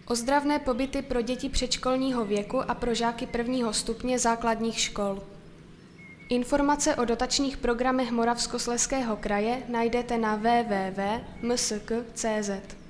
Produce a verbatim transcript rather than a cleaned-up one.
Ozdravné pobyty pro děti předškolního věku a pro žáky prvního stupně základních škol. Informace o dotačních programech Moravskoslezského kraje najdete na w w w tečka m s k tečka c z.